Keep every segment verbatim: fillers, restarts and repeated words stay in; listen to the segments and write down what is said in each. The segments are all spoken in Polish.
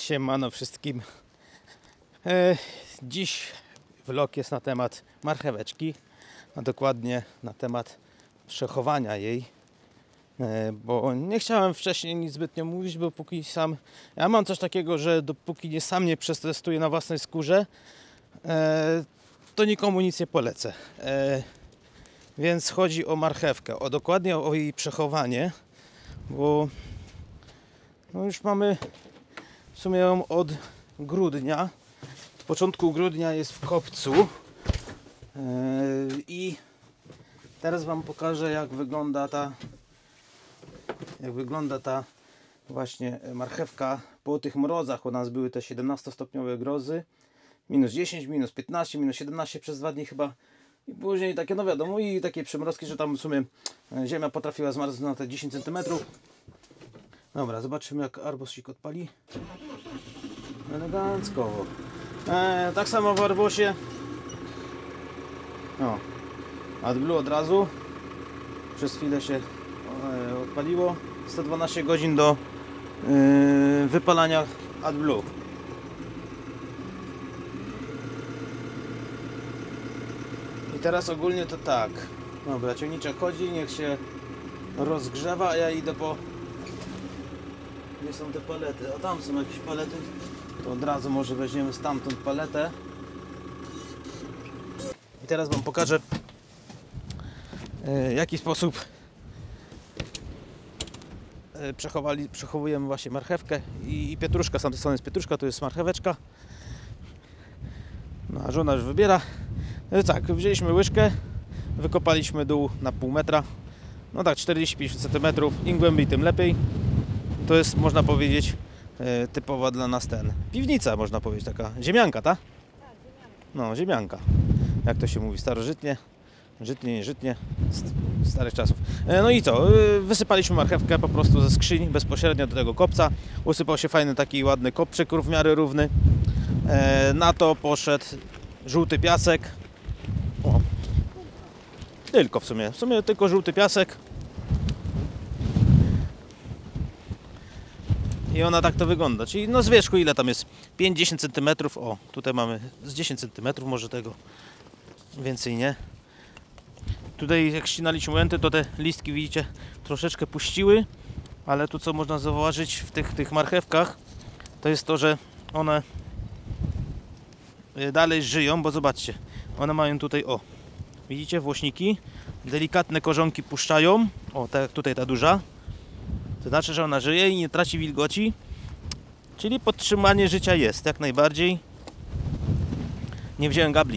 Siemano wszystkim. E, dziś vlog jest na temat marcheweczki, a dokładnie na temat przechowania jej, e, bo nie chciałem wcześniej nic zbytnio mówić, bo póki sam, ja mam coś takiego, że dopóki nie sam nie przetestuję na własnej skórze, e, to nikomu nic nie polecę. E, więc chodzi o marchewkę, o dokładnie o jej przechowanie, bo no już mamy w sumie ją od grudnia. W początku grudnia jest w kopcu. Yy, I teraz wam pokażę, jak wygląda ta jak wygląda ta właśnie marchewka po tych mrozach. U nas były te siedemnastostopniowe mrozy. minus dziesięć, minus piętnaście, minus siedemnaście przez dwa dni chyba. I później takie, no wiadomo, i takie przymrozki, że tam w sumie ziemia potrafiła zmarznąć na te dziesięć centymetrów. Dobra, zobaczymy, jak arbosik odpali. Elegancko. E, tak samo w arbosie. O, AdBlue od razu. Przez chwilę się e, odpaliło. sto dwanaście godzin do e, wypalania AdBlue. I teraz ogólnie to tak. Dobra, ciągniczek chodzi, niech się rozgrzewa, a ja idę po... Gdzie są te palety? O, tam są jakieś palety. To od razu może weźmiemy stamtąd paletę. I teraz wam pokażę, w jaki sposób przechowali, przechowujemy właśnie marchewkę i, i pietruszka. Z tamtej strony jest pietruszka, to jest marcheweczka. No a żona już wybiera. No tak, wzięliśmy łyżkę, wykopaliśmy dół na pół metra. No tak, czterdzieści pięćdziesiąt centymetrów. Im głębiej, tym lepiej. To jest, można powiedzieć, e, typowa dla nas ten piwnica, można powiedzieć, taka ziemianka, ta? Tak, ziemianka. No, ziemianka. Jak to się mówi, starożytnie, żytnie, nieżytnie, z starych czasów. E, no i co? E, wysypaliśmy marchewkę po prostu ze skrzyni, bezpośrednio do tego kopca. Usypał się fajny taki ładny kopczyk, w miarę równy. E, na to poszedł żółty piasek. O. Tylko w sumie, w sumie tylko żółty piasek. I ona tak to wygląda, czyli no z wierzchu ile tam jest? pięć do dziesięciu centymetrów, o tutaj mamy z dziesięć centymetrów, może tego więcej nie. Tutaj jak ścinaliśmy łęty, to te listki widzicie troszeczkę puściły, ale tu co można zauważyć w tych, tych marchewkach, to jest to, że one dalej żyją, bo zobaczcie, one mają tutaj, o widzicie włośniki, delikatne korzonki puszczają, o tak jak tutaj ta duża. To znaczy, że ona żyje i nie traci wilgoci. Czyli podtrzymanie życia jest, jak najbardziej. Nie wziąłem gabli.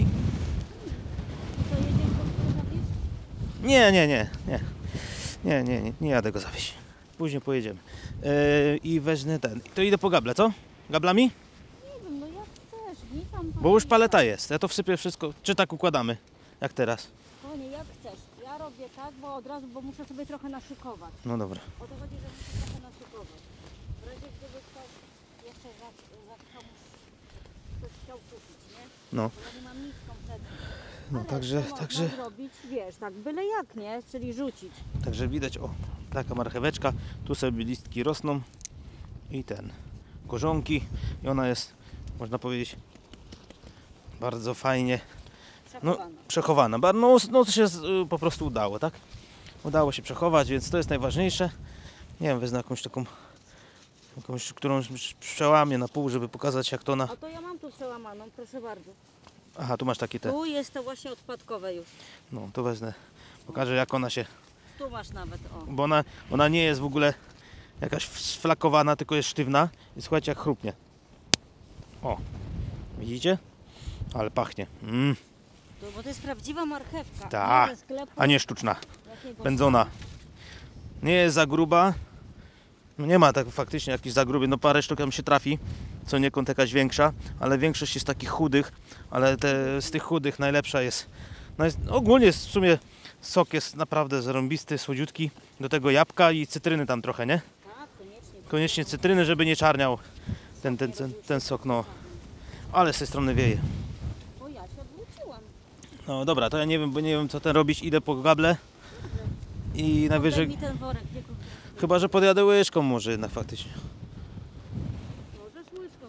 Nie, nie, nie, nie. Nie, nie, nie, nie jadę go zawieźć. Później pojedziemy. Yy, I wezmę ten. To idę po gable, co? Gablami? Nie wiem, no jak chcesz. Nie tam Bo już paleta jest. Ja to wsypię wszystko. Czy tak układamy? Jak teraz? Kochanie, jak chcesz. Ja robię tak, bo od razu, bo muszę sobie trochę naszykować. No dobra. O to chodzi, że muszę trochę naszykować. W razie gdyby ktoś jeszcze zachciał, ktoś chciał kupić, nie? No. Bo ja nie mam nic kompletnie. No Ale także, to także, można zrobić, wiesz, tak byle jak, nie? Czyli rzucić. także widać, o, taka marcheweczka. Tu sobie listki rosną. I ten, korzonki. I ona jest, można powiedzieć, bardzo fajnie no, Przechowana. przechowana. No, no to się z, po prostu udało, tak? Udało się przechować, więc to jest najważniejsze. Nie wiem, wezmę jakąś taką, jakąś, którą przełamię na pół, żeby pokazać, jak to ona... A to ja mam tu przełamaną, proszę bardzo. Aha, tu masz takie te... Tu jest to właśnie odpadkowe już. No, to wezmę. Pokażę, jak ona się... Tu masz nawet, o. Bo ona, ona nie jest w ogóle jakaś sflakowana, tylko jest sztywna. I słuchajcie, jak chrupnie. O, widzicie? Ale pachnie. Mm. To, bo to jest prawdziwa marchewka. Tak, Nie ze sklepu a nie sztuczna. jakiegoś Pędzona. Nie jest za gruba. No nie ma tak faktycznie jakiś za gruby. No parę sztuk tam się trafi, co niekąd jakaś większa, ale większość jest takich chudych, ale te, z tych chudych najlepsza jest, no jest ogólnie jest w sumie sok jest naprawdę zarąbisty, słodziutki, do tego jabłka i cytryny tam trochę, nie? Tak, koniecznie. Koniecznie cytryny, żeby nie czarniał ten, ten, ten, ten sok, no. Ale z tej strony wieje. O, ja się odwróciłam. No dobra, to ja nie wiem, bo nie wiem co ten robić, idę po gable i najwyżej... Daj mi ten worek, nie kupię. Chyba że podjadę łyżką może jednak faktycznie. Możesz łyżką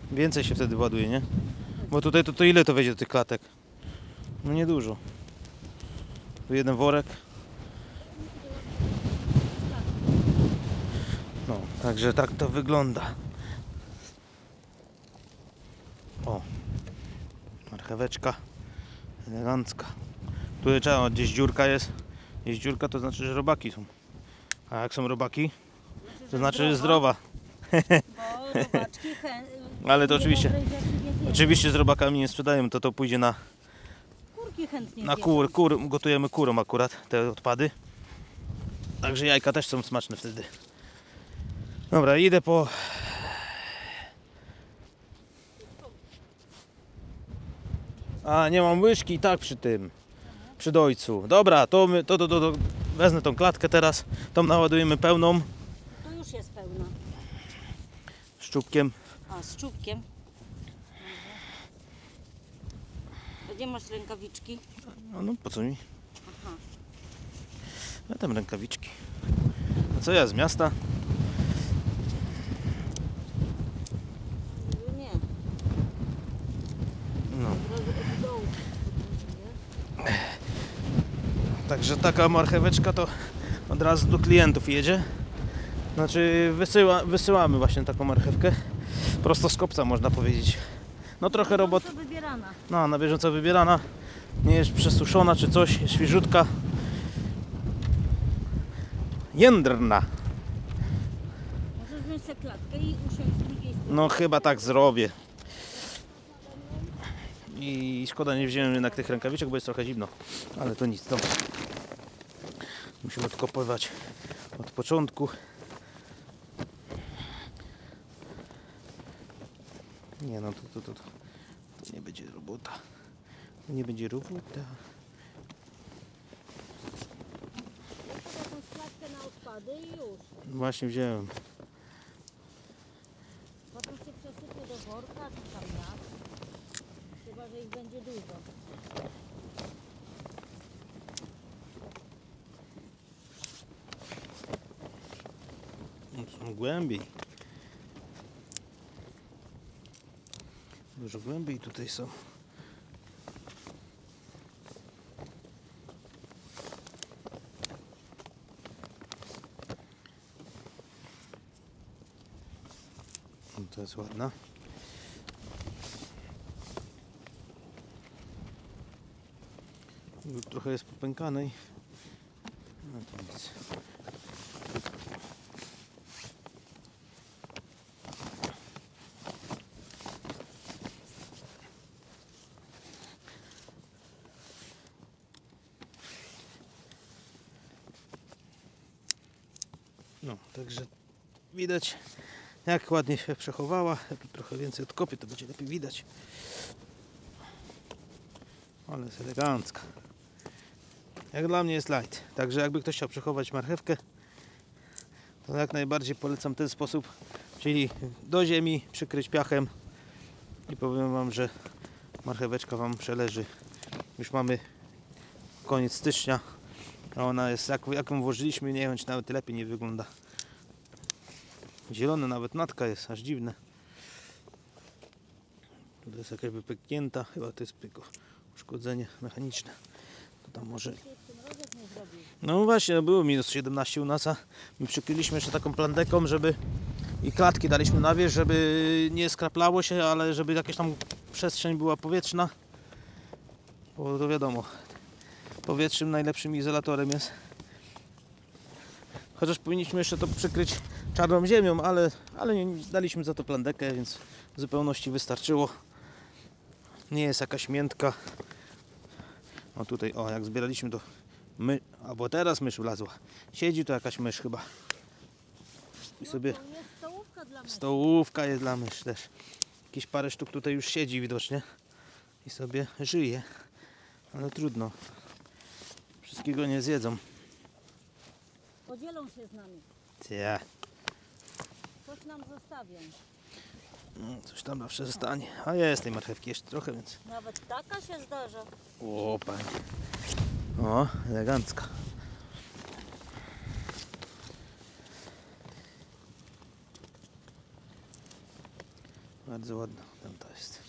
Więcej się wtedy ładuje, nie? Bo tutaj to, to ile to wejdzie do tych klatek? No niedużo. Tu jeden worek. No, także tak to wygląda. O, marcheweczka elegancka. Tu trzeba, gdzieś dziurka jest. Jest dziurka, to znaczy, że robaki są. A jak są robaki, to znaczy, że zdrowa. Bo robaczki chę... Ale to oczywiście, niedobrej rzeczy nie zjedzą. oczywiście z robakami nie sprzedajemy, to to pójdzie na, Kurki chętnie na zjedzą. kur, kur. Gotujemy kurom akurat te odpady. Także jajka też są smaczne wtedy. Dobra, idę po... A, nie mam łyżki i tak przy tym. Przy dojcu. Dobra, to, my, to, to, to, to wezmę tą klatkę teraz. Tą naładujemy pełną To już jest pełna. szczupkiem. A, z czubkiem. A gdzie masz rękawiczki? No, no po co mi? Aha. Ja tam rękawiczki. A co ja z miasta? Niby nie. No. Od razu od dołu. Także taka marcheweczka to od razu do klientów jedzie. Znaczy wysyła, wysyłamy właśnie taką marchewkę. Prosto z kopca można powiedzieć. No trochę robot. To wybierana. No, na bieżąco wybierana. Nie jest przesuszona czy coś, jest świeżutka. Jędrna. Możesz wziąć sobie klatkę i usiąść z drugiej strony. No chyba tak zrobię. I szkoda, nie wziąłem jednak tych rękawiczek, bo jest trochę zimno. Ale to nic, dobra. Musimy odkopywać od początku. Nie no, to, to, to, to, to nie będzie robota. To nie będzie robota. Jakąś klatkę na odpady i już. Właśnie wziąłem. Potem się przesypie do worka, czy tam jak. Chyba, że ich będzie dużo. Są głębiej. Dużo głębiej tutaj są. No to jest ładna. Trochę jest popękanej. No to nic. No, także widać, jak ładnie się przechowała. Ja tu trochę więcej odkopię, to będzie lepiej widać. Ale jest elegancka. Jak dla mnie jest light. Także jakby ktoś chciał przechować marchewkę, to jak najbardziej polecam ten sposób, czyli do ziemi przykryć piachem i powiem wam, że marcheweczka wam przeleży. Już mamy koniec stycznia, a ona jest, jak, jak ją włożyliśmy, nie wiem, czy nawet lepiej nie wygląda. Zielona nawet natka jest, aż dziwne. Tutaj jest jakaś pęknięta, chyba to jest tylko uszkodzenie mechaniczne. To tam może... No właśnie, no było minus siedemnaście u nas, a my przykryliśmy jeszcze taką plandeką, żeby i klatki daliśmy na wierzch, żeby nie skraplało się, ale żeby jakaś tam przestrzeń była powietrzna. Bo to wiadomo, powietrzem najlepszym izolatorem jest. Chociaż powinniśmy jeszcze to przykryć czarną ziemią, ale, ale nie, daliśmy za to plandekę, więc w zupełności wystarczyło. Nie jest jakaś miętka. O tutaj, o jak zbieraliśmy to my, albo teraz mysz wlazła. Siedzi tu jakaś mysz chyba. I sobie To jest stołówka dla mnie. stołówka jest dla mysz też. Jakieś parę sztuk tutaj już siedzi widocznie. I sobie żyje. Ale trudno. Wszystkiego nie zjedzą. Podzielą się z nami. Cie. Coś nam zostawią. No, coś tam zawsze zostanie. A jest tej marchewki jeszcze trochę, więc... Nawet taka się zdarza. O, panie. O, elegancka. Bardzo ładna tam to jest.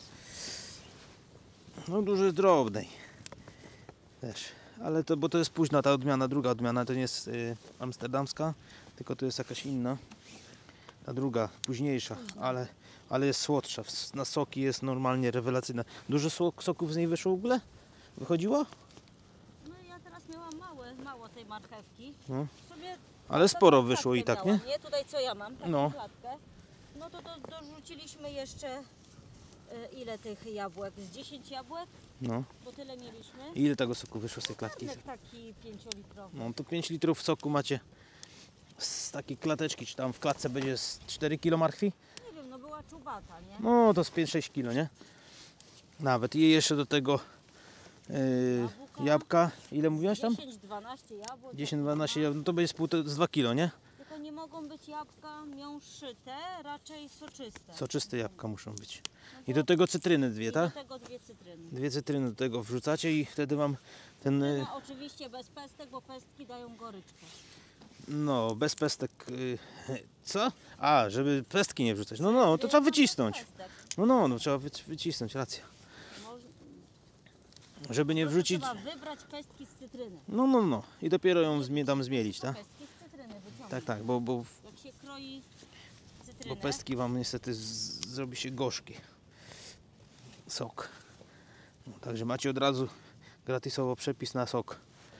No dużo drobnej. Też. Ale to, bo to jest późna ta odmiana, druga odmiana, to nie jest y, amsterdamska, tylko to jest jakaś inna. Ta druga, późniejsza, ale, ale jest słodsza. W- Na soki jest normalnie rewelacyjna. Dużo sok, soków z niej wyszło w ogóle? Wychodziło? No ja teraz miałam małe, mało tej marchewki. No. W sumie Ale sporo taką wyszło i klatkę tak, nie? miałam, nie? Tutaj co ja mam, taką No. klatkę. No to do, dorzuciliśmy jeszcze e, ile tych jabłek? Z dziesięć jabłek? No. Bo tyle mieliśmy. I ile tego soku wyszło z tej klatki? Garnek taki pięciolitrowy. No to pięć litrów soku macie z takiej klateczki, czy tam w klatce będzie z cztery kilo marchwi? Nie wiem, no była czubata, nie? No to z pięć sześć kilo, nie? Nawet. I jeszcze do tego yy, Jabłka. jabłka. Ile mówiłaś tam? dziesięć dwanaście jabłek. dziesięć dwanaście jabłek, no to będzie z, pół, z dwa kilo, nie? Tylko nie mogą być jabłka miąższyte, raczej soczyste. Soczyste jabłka muszą być. No I bo- do tego cytryny dwie, I tak? do tego dwie cytryny. Dwie cytryny do tego wrzucacie i wtedy mam ten, yy, No, oczywiście bez pestek, bo pestki dają goryczkę. no bez pestek, yy, co? A, żeby pestki nie wrzucać. No, no, to trzeba wycisnąć. Pestek. No, no, no trzeba wyci- wycisnąć, racja. Moż- Żeby nie Tylko wrzucić... Trzeba wybrać pestki z cytryny. No, no, no. I dopiero ją zmie, tam zmielić, tak? Pestki z cytryny wyciągnąć. Tak, tak, bo, bo, Jak się kroi cytrynę, bo pestki wam niestety z, zrobi się gorzki sok. No, także macie od razu gratisowo przepis na sok.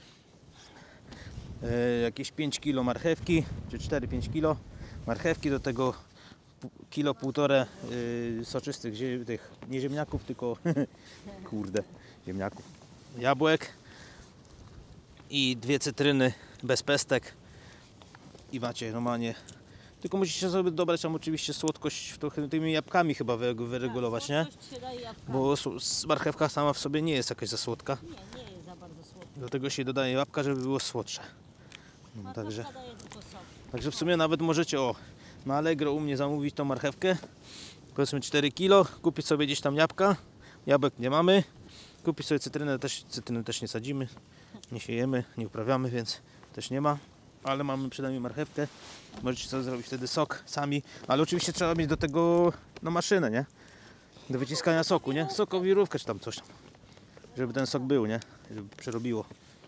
E, jakieś pięć kilo marchewki, czy cztery pięć kilo marchewki, do tego pu- kilo półtore y, soczystych zie, tych, nie ziemniaków, tylko kurde, ziemniaków, jabłek i dwie cytryny bez pestek i macie normalnie, tylko musicie sobie dobrać tam oczywiście słodkość trochę tymi jabłkami chyba wy- wyregulować, nie? Słodkość się daje jabłkami. Bo su- s- marchewka sama w sobie nie jest jakaś za słodka, Nie, nie jest za bardzo słodka. do tego się dodaje jabłka, żeby było słodsze. No, Marchewka także, daje tylko sok. także w sumie nawet możecie o, na Allegro u mnie zamówić tą marchewkę, powiedzmy cztery kilo, kupić sobie gdzieś tam jabłka, jabłek nie mamy, kupić sobie cytrynę, też, cytryny też nie sadzimy, nie siejemy, nie uprawiamy, więc też nie ma, ale mamy przynajmniej marchewkę, możecie sobie zrobić wtedy sok sami, ale oczywiście trzeba mieć do tego no maszynę, nie? Do wyciskania soku, nie? Sokowirówkę czy tam coś tam, żeby ten sok był, nie? Żeby przerobiło.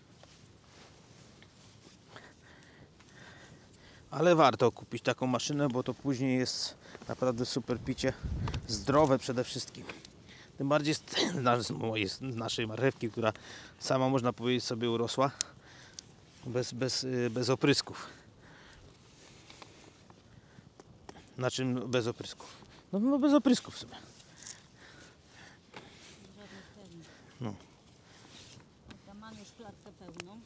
Ale warto kupić taką maszynę, bo to później jest naprawdę super picie, zdrowe przede wszystkim. Tym bardziej z, z, mojej- z naszej marchewki, która sama można powiedzieć sobie urosła, bez, bez, y, bez oprysków. Na czym bez oprysków? No, no bez oprysków w sumie. Żadnych pewnych. No. Tam mam już klatkę pełną.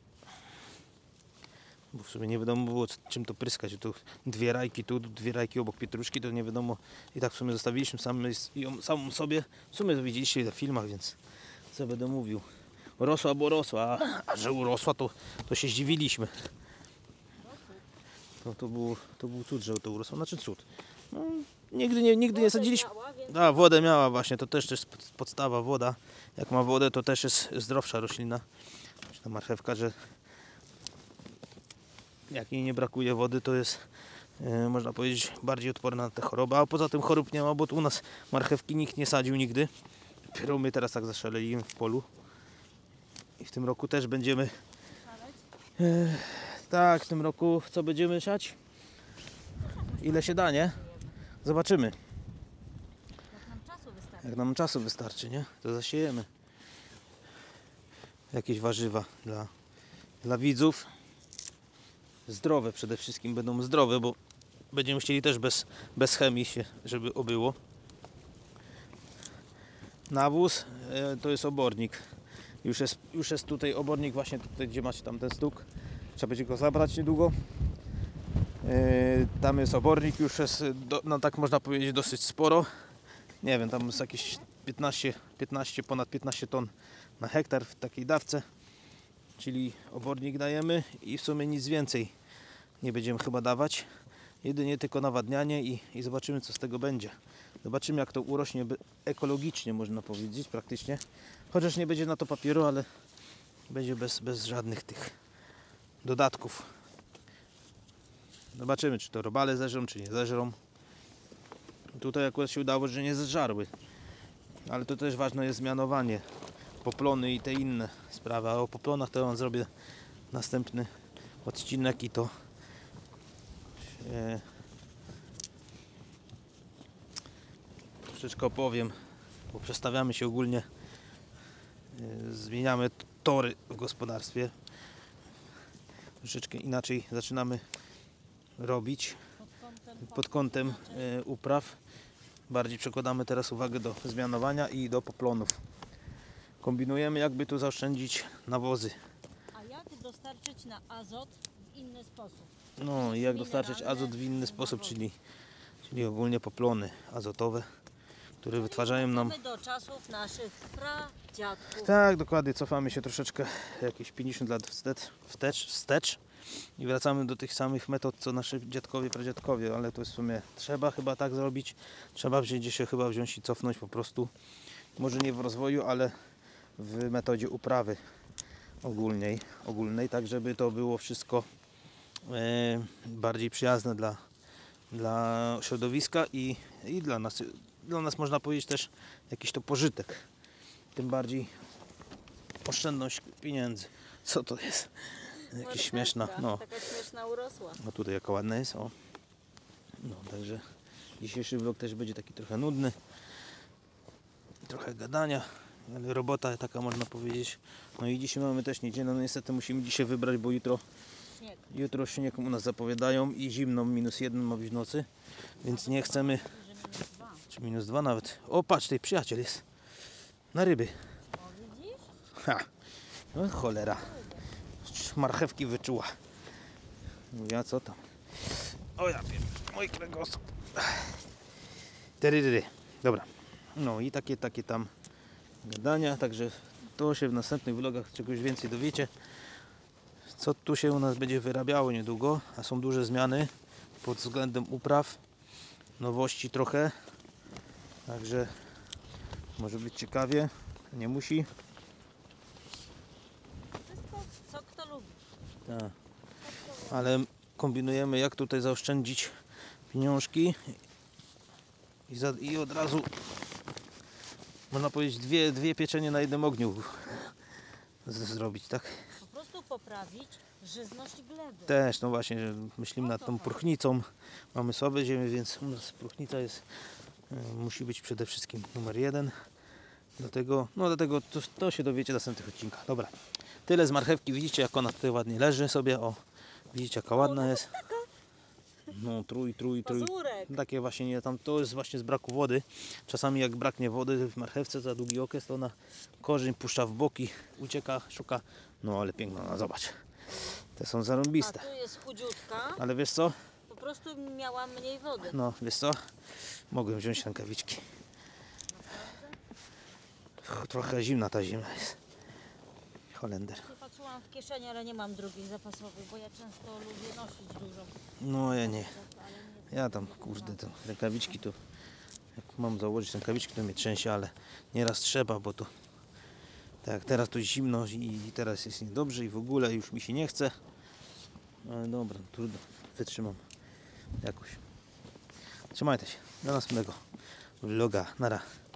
Bo w sumie nie wiadomo było c- czym to pryskać. Tu dwie rajki, tu dwie rajki obok pietruszki, to nie wiadomo. I tak w sumie zostawiliśmy samy, ją samą sobie. W sumie to widzieliście na filmach, więc co będę mówił. Rosła, bo rosła, a, a że urosła, to, to się zdziwiliśmy. To, to, było, to był cud, że to urosło. Znaczy cud. No, nigdy nie, nigdy nie Wodę sadziliśmy. miała, więc A, wodę miała właśnie, to też jest pod- podstawa, woda. Jak ma wodę, to też jest zdrowsza roślina. Czy ta marchewka, że jak jej nie brakuje wody, to jest, e, można powiedzieć, bardziej odporna na te choroby. A poza tym chorób nie ma, bo tu u nas marchewki nikt nie sadził nigdy. Dopiero my teraz tak zaszaleliśmy w polu. I w tym roku też będziemy... szaleć. E, tak, w tym roku co będziemy siać? Ile się da, nie? Zobaczymy. Jak nam czasu wystarczy. Jak nam czasu wystarczy, nie? To zasiejemy. Jakieś warzywa dla, dla widzów. Zdrowe przede wszystkim, będą zdrowe, bo będziemy chcieli też bez, bez chemii się, żeby obyło. Nawóz e, to jest obornik. Już jest, już jest tutaj obornik właśnie tutaj, gdzie macie tam ten stuk. Trzeba będzie go zabrać niedługo. E, tam jest obornik, już jest, do, no tak można powiedzieć, dosyć sporo. Nie wiem, tam jest jakieś piętnaście, piętnaście, ponad piętnaście ton na hektar w takiej dawce. Czyli obornik dajemy i w sumie nic więcej nie będziemy chyba dawać. Jedynie tylko nawadnianie i, i zobaczymy, co z tego będzie. Zobaczymy, jak to urośnie be- ekologicznie, można powiedzieć, praktycznie. Chociaż nie będzie na to papieru, ale będzie bez, bez żadnych tych dodatków. Zobaczymy, czy to robale zeżrą, czy nie zeżrą. Tutaj akurat się udało, że nie zżarły. Ale to też ważne jest zmianowanie. Poplony i te inne sprawy. A o poplonach to wam zrobię następny odcinek i to e, troszeczkę opowiem, bo przestawiamy się ogólnie, e, zmieniamy tory w gospodarstwie. Troszeczkę inaczej zaczynamy robić Pod kątem, pod kątem e, upraw. Bardziej przekładamy teraz uwagę do zmianowania i do poplonów. Kombinujemy, jakby tu zaoszczędzić nawozy. A jak dostarczyć na azot w inny sposób? No i jak dostarczyć azot w inny sposób, czyli, czyli ogólnie poplony azotowe, które wytwarzają nam... Wracamy do czasów naszych pradziadków. Tak, dokładnie, cofamy się troszeczkę jakieś pięćdziesiąt lat wstecz, wstecz, wstecz i wracamy do tych samych metod, co nasi dziadkowie, pradziadkowie, ale to jest w sumie trzeba chyba tak zrobić. Trzeba wziąć się chyba wziąć i cofnąć po prostu, może nie w rozwoju, ale w metodzie uprawy ogólnej, ogólnej tak żeby to było wszystko e, bardziej przyjazne dla, dla środowiska i, i dla nas, dla nas można powiedzieć też jakiś to pożytek. Tym bardziej oszczędność pieniędzy. Co to jest? Jakaś śmieszna. No. Taka śmieszna urosła. No tutaj jaka ładna jest. O. No także dzisiejszy vlog też będzie taki trochę nudny. Trochę gadania, ale robota taka można powiedzieć. No i dzisiaj mamy też niedzielę. No niestety musimy dzisiaj wybrać, bo jutro Śnieg. jutro śnieg u nas zapowiadają i zimno, minus jeden ma być w nocy. Więc nie chcemy. Że minus dwa. Czy minus dwa nawet. O patrz, tutaj przyjaciel jest. Na ryby. O, widzisz? Ha! No cholera. Marchewki wyczuła. Mówię, a co tam? O ja wiem, mój kręgosłup. Teryryry. Dobra. No i takie, takie tam gadania, także to się w następnych vlogach czegoś więcej dowiecie. Co tu się u nas będzie wyrabiało niedługo, a są duże zmiany pod względem upraw. Nowości trochę. Także może być ciekawie. Nie musi. Wszystko, co kto lubi. Tak. Ale kombinujemy, jak tutaj zaoszczędzić pieniążki i, za, i od razu można powiedzieć dwie, dwie pieczenie na jednym ogniu z, zrobić, tak? Po prostu poprawić żyzność gleby. Też, no właśnie, że myślimy nad tą próchnicą. Mamy słabe ziemię, więc u nas próchnica jest, e, musi być przede wszystkim numer jeden. Dlatego, no dlatego to, to się dowiecie w następnych odcinkach. Dobra, tyle z marchewki. Widzicie, jak ona tutaj ładnie leży sobie. O, widzicie, jaka ładna jest. No, trój, trój, trój. Pazurek. Takie właśnie nie tam. To jest właśnie z braku wody. Czasami jak braknie wody w marchewce za długi okres, to ona korzeń puszcza w boki, ucieka, szuka. No ale piękna, no, zobacz. Te są A zarąbiste. tu jest chudziutka. Ale wiesz co? Po prostu miała mniej wody. No, wiesz co? Mogłem wziąć rękawiczki. Trochę zimna ta zima jest. Holender. Ja patrzyłam w kieszeni, ale nie mam drugiej zapasowej, bo ja często lubię nosić dużo. No ja nie. Ale nie Ja tam, kurde, to rękawiczki to... Jak mam założyć rękawiczki, to mnie trzęsie, ale nieraz trzeba, bo to... Tak jak teraz to zimno i teraz jest niedobrze i w ogóle już mi się nie chce. Ale dobra, trudno. Wytrzymam jakoś. Trzymajcie się. Do następnego vloga. Nara.